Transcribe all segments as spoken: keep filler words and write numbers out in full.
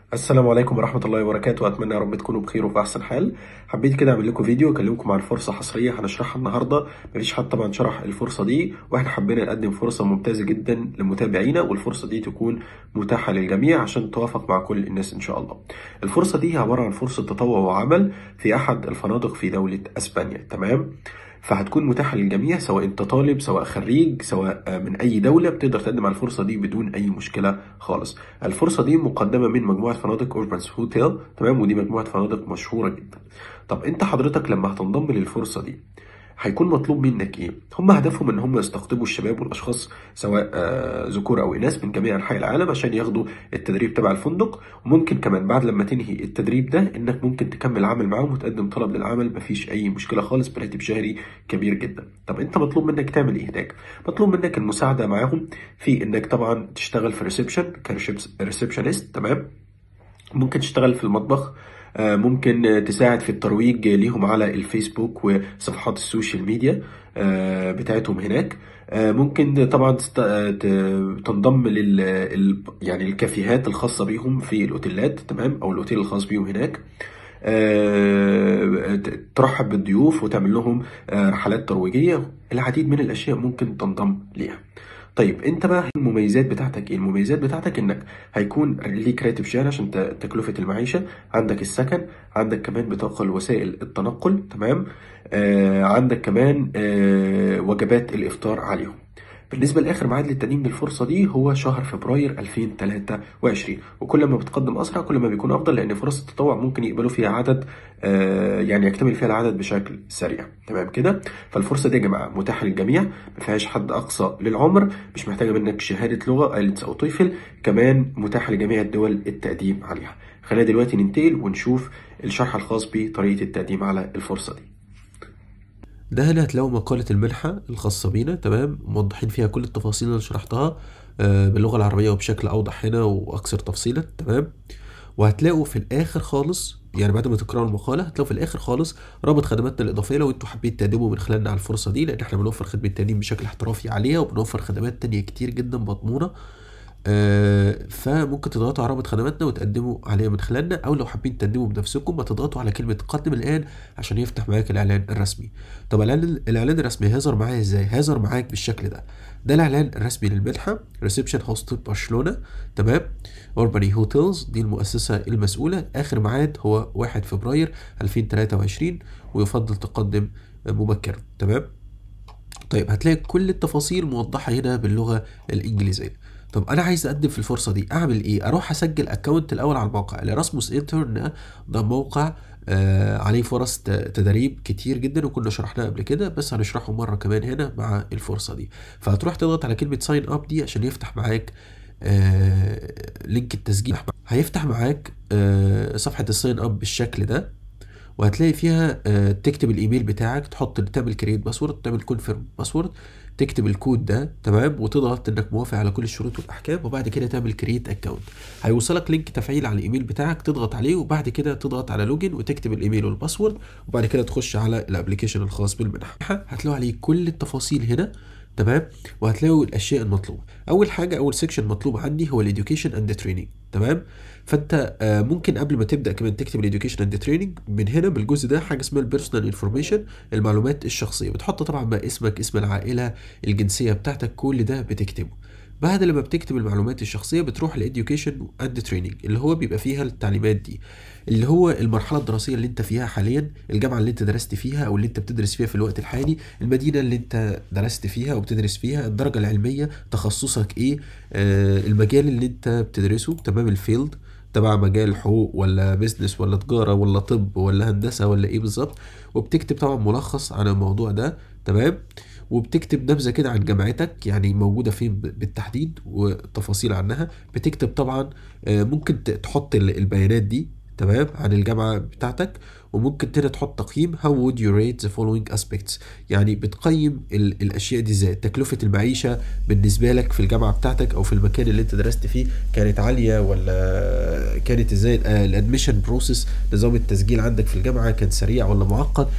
السلام عليكم ورحمة الله وبركاته، أتمنى يا رب تكونوا بخير وفي أحسن حال. حبيت كده أعمل لكم فيديو أكلمكم عن فرصة حصرية هنشرحها النهاردة. مفيش حد طبعا شرح الفرصة دي، وإحنا حبينا نقدم فرصة ممتازة جدا لمتابعينا، والفرصة دي تكون متاحة للجميع عشان توافق مع كل الناس إن شاء الله. الفرصة دي عبارة عن فرصة تطوع وعمل في أحد الفنادق في دولة أسبانيا، تمام؟ فهتكون متاحة للجميع، سواء انت طالب سواء خريج سواء من اي دولة، بتقدر تقدم على الفرصة دي بدون اي مشكلة خالص. الفرصة دي مقدمة من مجموعة فنادق اوربانس هوتيل، تمام؟ ودي مجموعة فنادق مشهورة جدا. طب انت حضرتك لما هتنضم للفرصة دي هيكون مطلوب منك ايه؟ هم هدفهم ان هم يستقطبوا الشباب والاشخاص سواء آه، ذكور او اناث من جميع انحاء العالم عشان ياخدوا التدريب تبع الفندق. وممكن كمان بعد لما تنهي التدريب ده انك ممكن تكمل عمل معاهم وتقدم طلب للعمل، مفيش اي مشكله خالص، براتب شهري كبير جدا. طب انت مطلوب منك تعمل ايه هناك؟ مطلوب منك المساعده معاهم في انك طبعا تشتغل في ريسبشن كريسبشنست، تمام؟ ممكن تشتغل في المطبخ، آه، ممكن آه، تساعد في الترويج ليهم على الفيسبوك وصفحات السوشيال ميديا آه، بتاعتهم هناك. آه، ممكن طبعا تست- آه، ت- تنضم لل ال- يعني الكافيهات الخاصة بيهم في الأوتيلات، تمام؟ أو الأوتيل الخاص بيهم هناك. آه، ت- ترحب بالضيوف وتعمل لهم آه، رحلات ترويجية. العديد من الأشياء ممكن تنضم ليها. طيب انت بقى المميزات بتاعتك ايه؟ المميزات بتاعتك انك هيكون ليك راتب شهري عشان ت- تكلفة المعيشة، عندك السكن، عندك كمان بطاقة لوسائل التنقل، تمام؟ آه عندك كمان آه وجبات الافطار عليهم. بالنسبة لآخر ميعاد للتقديم للفرصة دي هو شهر فبراير ألفين وتلاتة وعشرين، وكل ما بتقدم أسرع كل ما بيكون أفضل، لأن فرص التطوع ممكن يقبلوا فيها عدد آه يعني يكتمل فيها العدد بشكل سريع، تمام كده؟ فالفرصة دي يا جماعة متاحة للجميع، ما فيهاش حد أقصى للعمر، مش محتاجة منك شهادة لغة ايلتس أو تويفل، كمان متاحة لجميع الدول التقديم عليها. خلينا دلوقتي ننتقل ونشوف الشرح الخاص بطريقة التقديم على الفرصة دي. ده هنا هتلاقوا مقالة المنحة الخاصة بينا، تمام؟ موضحين فيها كل التفاصيل اللي شرحتها آه، باللغة العربية وبشكل أوضح هنا وأكثر تفصيلا، تمام؟ وهتلاقوا في الآخر خالص، يعني بعد ما تقرأوا المقالة هتلاقوا في الآخر خالص رابط خدماتنا الإضافية لو أنتوا حابين تقدموا من خلالنا على الفرصة دي، لأن احنا بنوفر خدمة تقديم بشكل احترافي عليها، وبنوفر خدمات تانية كتير جدا مضمونة. آه، فممكن تضغطوا على رابط خدماتنا وتقدموا عليها من خلالنا، او لو حابين تقدموا بنفسكم ما تضغطوا على كلمة قدم الآن عشان يفتح معاك الإعلان الرسمي. طب الإعلان الإعلان الرسمي هيظهر معايا ازاي؟ هيظهر معاك بالشكل ده. ده الإعلان الرسمي للمنحة، ريسبشن هوست برشلونة، تمام؟ اورباني هوتيلز دي المؤسسة المسؤولة. آخر ميعاد هو واحد فبراير ألفين وتلاتة وعشرين، ويفضل تقدم مبكرا، تمام؟ طيب هتلاقي كل التفاصيل موضحة هنا باللغة الإنجليزية. طب أنا عايز أقدم في الفرصة دي أعمل إيه؟ أروح أسجل أكونت الأول على الموقع الإراسموس انترن. ده موقع آه عليه فرص ت- تدريب كتير جدا، وكنا شرحناه قبل كده، بس هنشرحه مرة كمان هنا مع الفرصة دي. فهتروح تضغط على كلمة ساين أب دي عشان يفتح معاك آه لينك التسجيل. هيفتح معاك آه صفحة الساين أب بالشكل ده، وهتلاقي فيها آه، تكتب الايميل بتاعك، تحط تعمل كرييت باسورد، تعمل كونفيرم باسورد، تكتب الكود ده، تمام؟ وتضغط انك موافق على كل الشروط والاحكام، وبعد كده تعمل كرييت اكونت. هيوصلك لينك تفعيل على الايميل بتاعك، تضغط عليه، وبعد كده تضغط على لوجن وتكتب الايميل والباسورد، وبعد كده تخش على الابلكيشن الخاص بالمنحه. هتلاقوا عليه كل التفاصيل هنا، تمام؟ وهتلاقوا الاشياء المطلوبه. اول حاجه اول سيكشن مطلوب عندي هو الاديوكيشن اند تريننج، تمام؟ فانت آه، ممكن قبل ما تبدا كمان تكتب الاديوكيشن اند تريننج من هنا بالجزء ده حاجه اسمها البيرسونال انفورميشن، المعلومات الشخصيه. بتحط طبعا بقى اسمك، اسم العائله، الجنسيه بتاعتك، كل ده بتكتبه. بعد لما بتكتب المعلومات الشخصيه بتروح للاديوكيشن اند تريننج اللي هو بيبقى فيها التعليمات دي، اللي هو المرحله الدراسيه اللي انت فيها حاليا، الجامعه اللي انت درست فيها او اللي انت بتدرس فيها في الوقت الحالي، المدينه اللي انت درست فيها او بتدرس فيها، الدرجه العلميه، تخصصك ايه، آه المجال اللي انت بتدرسه، تمام؟ الفيلد تبع مجال حقوق ولا بيزنس ولا تجارة ولا طب ولا هندسة ولا ايه بالظبط. وبتكتب طبعا ملخص عن الموضوع ده، تمام؟ وبتكتب نبذة كده عن جامعتك، يعني موجودة فين ب- بالتحديد وتفاصيل عنها. بتكتب طبعا آه، ممكن ت- تحط ال- البيانات دي، تمام؟ عن الجامعة بتاعتك. وممكن تاني تحط تقييم how would you rate the following aspects، يعني بتقيم ال- الأشياء دي ازاي. تكلفة المعيشة بالنسبة لك في الجامعة بتاعتك أو في المكان اللي أنت درست فيه كانت عالية ولا كانت ازاي. الادميشن بروسيس، نظام التسجيل عندك في الجامعة كان سريع ولا معقد.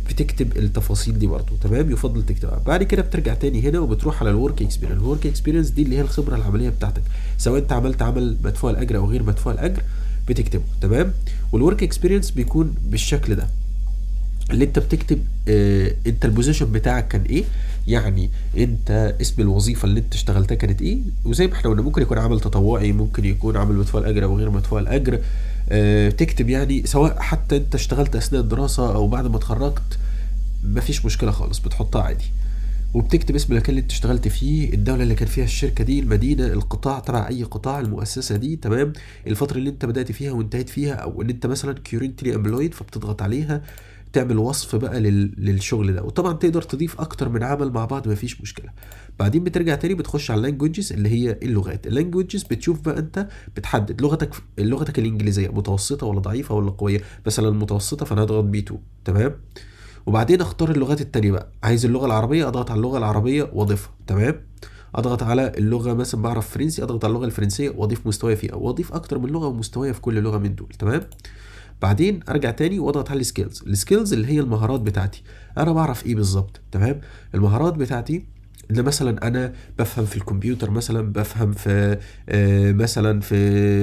بتكتب التفاصيل دي برضو، تمام، يفضل تكتبها. بعد كده بترجع تاني هنا وبتروح على الورك اكسبيرينس. الورك اكسبيرينس دي اللي هي الخبره العمليه بتاعتك، سواء انت عملت عمل مدفوع الاجر او غير مدفوع الاجر بتكتبه، تمام. والورك اكسبيرينس بيكون بالشكل ده، اللي انت بتكتب اه انت البوزيشن بتاعك كان ايه، يعني انت اسم الوظيفه اللي انت اشتغلتها كانت ايه، وزي ما احنا قلنا ممكن يكون عمل تطوعي، ممكن يكون عمل مدفوع الاجر او غير مدفوع الاجر. اه تكتب يعني سواء حتى انت اشتغلت اثناء الدراسه او بعد ما اتخرجت، مفيش مشكله خالص، بتحطها عادي. وبتكتب اسم المكان اللي انت اشتغلت فيه، الدوله اللي كان فيها الشركه دي، المدينه، القطاع تبع اي قطاع، المؤسسه دي، تمام، الفتره اللي انت بدات فيها وانتهيت فيها، او ان انت مثلا كيورنتلي امبلويد فبتضغط عليها تعمل وصف بقى لل... للشغل ده. وطبعا تقدر تضيف اكتر من عمل مع بعض، مفيش مشكله. بعدين بترجع تاني بتخش على اللانجوجز اللي هي اللغات. اللانجوجز بتشوف بقى انت بتحدد لغتك لغتك الانجليزيه متوسطه ولا ضعيفه ولا قويه. مثلا متوسطه فانا هضغط بي اتنين، تمام. وبعدين اختار اللغات التانية بقى، عايز اللغه العربيه اضغط على اللغه العربيه واضيفها، تمام. اضغط على اللغه، مثلا بعرف فرنسي اضغط على اللغه الفرنسيه واضيف مستواي فيها، او اضيف اكتر من لغه ومستواي في كل لغه من دول، تمام. بعدين ارجع تاني واضغط على السكيلز. السكيلز اللي هي المهارات بتاعتي، انا بعرف ايه بالظبط، تمام. المهارات بتاعتي اللي مثلا انا بفهم في الكمبيوتر، مثلا بفهم في آه مثلا في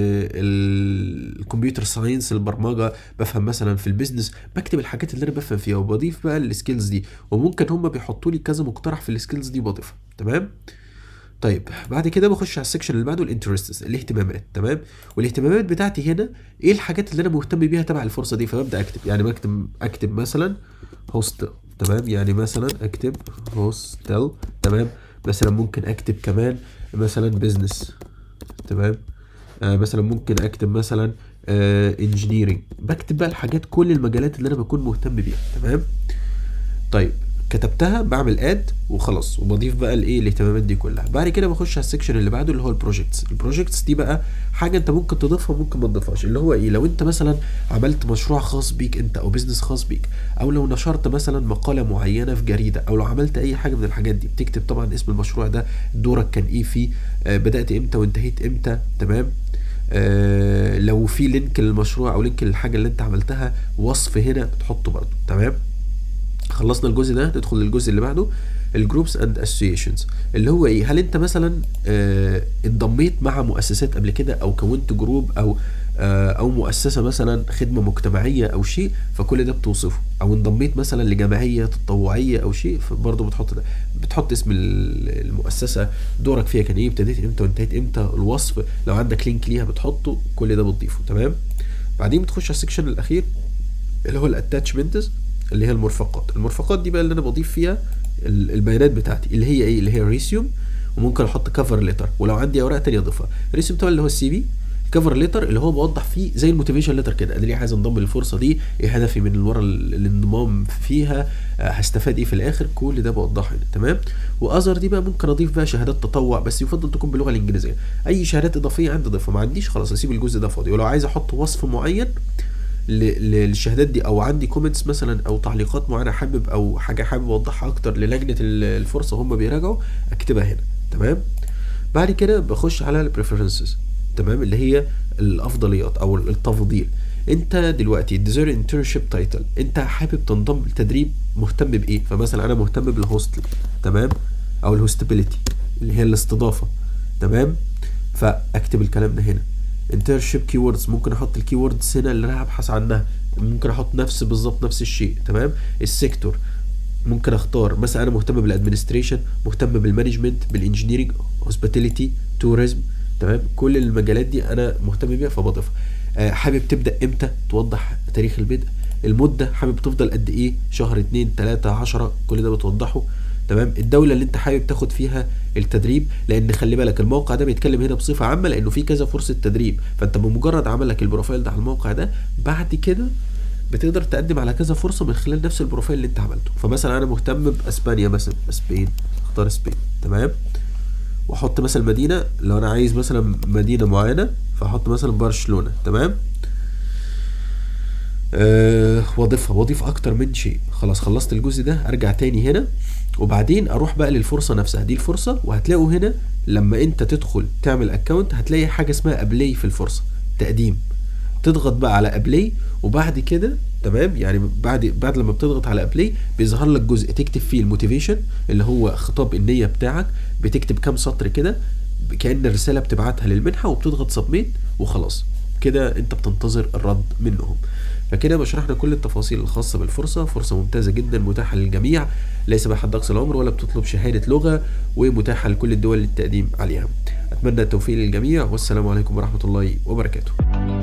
الكمبيوتر ساينس، البرمجه، بفهم مثلا في البيزنس، بكتب الحاجات اللي انا بفهم فيها وبضيف بقى السكيلز دي. وممكن هم بيحطوا لي كذا مقترح في السكيلز دي بضيفها، تمام. طيب بعد كده بخش على السكشن اللي بعده، الانترستس، الاهتمامات، تمام. والاهتمامات بتاعتي هنا ايه الحاجات اللي انا مهتم بيها تبع الفرصه دي، فببدا اكتب. يعني بكتب اكتب مثلا هوستل، تمام، يعني مثلا اكتب هوستل، تمام. مثلا ممكن اكتب كمان مثلا بزنس، تمام. آه مثلا ممكن اكتب مثلا آه انجينيرنج. بكتب بقى الحاجات، كل المجالات اللي انا بكون مهتم بيها، تمام. طيب كتبتها، بعمل اد وخلاص، وبضيف بقى الايه الاهتمامات دي كلها. بعد كده بخش على السكشن اللي بعده اللي هو البروجكتس. البروجكتس دي بقى حاجه انت ممكن تضيفها وممكن ما تضيفهاش، اللي هو ايه، لو انت مثلا عملت مشروع خاص بيك انت او بيزنس خاص بيك، او لو نشرت مثلا مقاله معينه في جريده، او لو عملت اي حاجه من الحاجات دي، بتكتب طبعا اسم المشروع ده، دورك كان ايه فيه، آه بدات امتى وانتهيت امتى، تمام. آه لو في لينك للمشروع او لينك للحاجه اللي انت عملتها، وصف هنا بتحطه برضه، تمام. خلصنا الجزء ده، ندخل للجزء اللي بعده، الجروبس اند اسوسيشنز، اللي هو ايه، هل انت مثلا اه انضميت مع مؤسسات قبل كده، او كونت جروب، او اه او مؤسسه مثلا خدمه مجتمعيه او شيء، فكل ده بتوصفه. او انضميت مثلا لجمعيه تطوعيه او شيء، فبرضه بتحط ده، بتحط اسم المؤسسه، دورك فيها كان ايه، ابتديت امتى وانتهيت امتى، الوصف، لو عندك لينك ليها بتحطه، كل ده بتضيفه، تمام. بعدين بتخش على السكشن الاخير اللي هو الاتاتشمنتس، اللي هي المرفقات. المرفقات دي بقى اللي انا بضيف فيها البيانات بتاعتي، اللي هي ايه، اللي هي ريسيوم، وممكن احط كفر ليتر، ولو عندي اوراق تانية اضيفها. الريسيوم طبعا اللي هو السي في، الكفر ليتر اللي هو بوضح فيه زي الموتيفيشن ليتر كده، انا ليه عايز انضم للفرصه دي، ايه هدفي من ورا الانضمام فيها، هستفاد ايه في الاخر، كل ده بوضحه هنا، تمام. واذر دي بقى ممكن اضيف بقى شهادات تطوع، بس يفضل تكون باللغه الانجليزيه. اي شهادات اضافيه عندي اضيفها، ما عنديش خلاص اسيب الجزء ده فاضي. ولو عايز احط وصف معين للشهادات دي، او عندي كومنتس مثلا او تعليقات معينه حابب، او حاجه حابب اوضحها اكتر للجنه الفرصه هم بيراجعوا، اكتبها هنا، تمام. بعد كده بخش على البريفرنسز، تمام، اللي هي الافضليات او التفضيل. انت دلوقتي ديزير انترنشيب تايتل، انت حابب تنضم لتدريب، مهتم بايه، فمثلا انا مهتم بالهوستل، تمام، او الهوستابيليتي اللي هي الاستضافه، تمام. فاكتب الكلام ده هنا. انترشيب كيوردز، ممكن احط الكيوردز هنا اللي انا هبحث عنها، ممكن احط نفس بالظبط نفس الشيء، تمام. السيكتور ممكن اختار مثلا انا مهتم بالادمنستريشن، مهتم بالمانجمنت، بالانجينيرنج، هوسبيتاليتي، توريزم، تمام. كل المجالات دي انا مهتم بيها فبضيفها. أه حابب تبدا امتى، توضح تاريخ البدء. المده حابب تفضل قد ايه، شهر، اتنين، تلاته، عشرة، كل ده بتوضحه، تمام. الدوله اللي انت حابب تاخد فيها التدريب، لان خلي بالك الموقع ده بيتكلم هنا بصفه عامه، لانه في كذا فرصه تدريب، فانت بمجرد عملك البروفايل ده على الموقع ده، بعد كده بتقدر تقدم على كذا فرصه من خلال نفس البروفايل اللي انت عملته. فمثلا انا مهتم باسبانيا مثلا، اسبين، اختار اسبين، تمام. واحط مثلا مدينه، لو انا عايز مثلا مدينه معينه فاحط مثلا برشلونه، تمام. أه واضيفها، واضيف اكتر من شيء. خلاص خلصت الجزء ده، ارجع تاني هنا، وبعدين اروح بقى للفرصه نفسها. دي الفرصه، وهتلاقوا هنا لما انت تدخل تعمل اكونت هتلاقي حاجه اسمها ابلاي في الفرصه، تقديم. تضغط بقى على ابلاي، وبعد كده تمام. يعني بعد بعد لما بتضغط على ابلاي بيظهر لك جزء تكتب فيه الموتيفيشن اللي هو خطاب النيه بتاعك، بتكتب كام سطر كده كأن الرساله بتبعتها للمنحه، وبتضغط سبميت وخلاص كده انت بتنتظر الرد منهم. فكده بشرحنا كل التفاصيل الخاصه بالفرصه. فرصه ممتازه جدا متاحه للجميع، ليس بحد اقصى العمر ولا بتطلب شهاده لغه، ومتاحه لكل الدول للتقديم عليها. اتمنى التوفيق للجميع، والسلام عليكم ورحمه الله وبركاته.